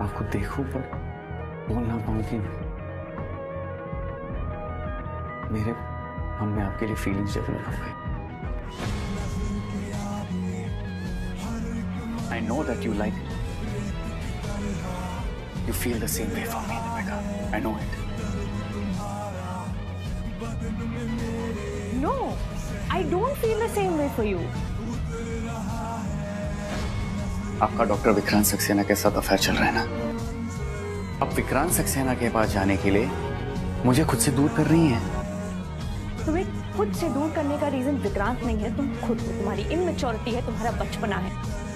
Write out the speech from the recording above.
आपको देखूं पर बोल ना पाऊं कि मेरे हम में आपके लिए फीलिंग्स डेवलप हो गए। I know that you like it. You feel the same way for me, Deepika. I know it. No, I don't feel the same way for you. आपका डॉक्टर विक्रांत सक्सेना के साथ अफेयर चल रहा है ना? अब विक्रांत सक्सेना के पास जाने के लिए मुझे खुद से दूर कर रही हैं। तुम्हें खुद से दूर करने का रीजन विक्रांत नहीं है, तुम खुद हो। तुम्हारी इमेच्योरिटी है, तुम्हारा बचपना है।